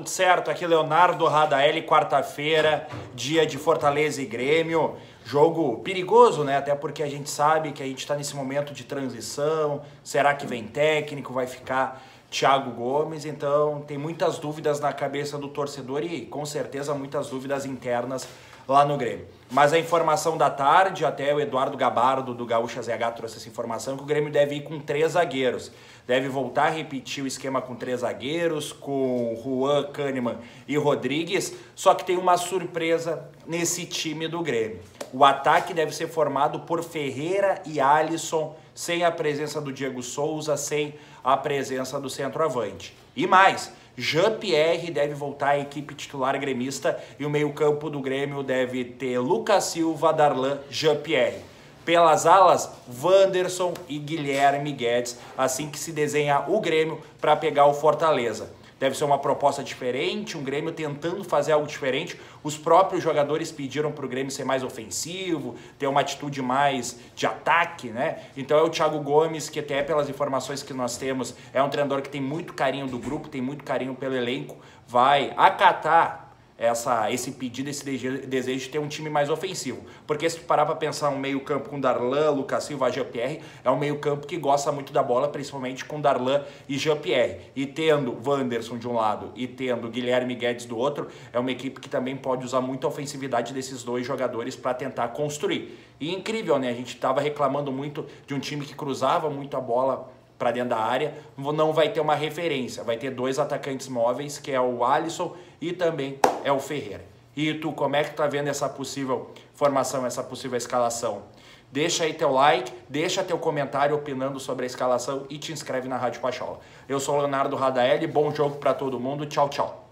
tudo certo? Aqui Leonardo Radaeli, quarta-feira, dia de Fortaleza e Grêmio. Jogo perigoso, né? Até porque a gente sabe que a gente está nesse momento de transição. Será que vem técnico? Vai ficar Thiago Gomes? Então tem muitas dúvidas na cabeça do torcedor e com certeza muitas dúvidas internas lá no Grêmio. Mas a informação da tarde, até o Eduardo Gabardo do Gaúcha ZH trouxe essa informação, que o Grêmio deve ir com 3 zagueiros. Deve voltar a repetir o esquema com 3 zagueiros, com Juan, Kahneman e Rodrigues, só que tem uma surpresa nesse time do Grêmio. O ataque deve ser formado por Ferreira e Alisson, sem a presença do Diego Souza, sem a presença do centroavante. E mais, Jean-Pierre deve voltar à equipe titular gremista e o meio-campo do Grêmio deve ter Lucas Silva, Darlan, Jean-Pierre. Pelas alas, Wanderson e Guilherme Guedes, assim que se desenha o Grêmio para pegar o Fortaleza. Deve ser uma proposta diferente, um Grêmio tentando fazer algo diferente. Os próprios jogadores pediram para o Grêmio ser mais ofensivo, ter uma atitude mais de ataque, né? Então é o Thiago Gomes, que até pelas informações que nós temos, é um treinador que tem muito carinho do grupo, tem muito carinho pelo elenco, vai acatar esse pedido, esse desejo de ter um time mais ofensivo. Porque se tu parar para pensar um meio campo com Darlan, Lucas Silva, Jean-Pierre, é um meio campo que gosta muito da bola, principalmente com Darlan e Jean-Pierre. E tendo Wanderson de um lado e tendo Guilherme Guedes do outro, é uma equipe que também pode usar muito a ofensividade desses dois jogadores para tentar construir. E incrível, né? A gente estava reclamando muito de um time que cruzava muito a bola para dentro da área, não vai ter uma referência, vai ter 2 atacantes móveis, que é o Alisson e também é o Ferreira. E tu, como é que tá vendo essa possível formação, essa possível escalação? Deixa aí teu like, deixa teu comentário opinando sobre a escalação e te inscreve na Rádio Pachola. Eu sou o Leonardo Radaeli, bom jogo para todo mundo, tchau, tchau.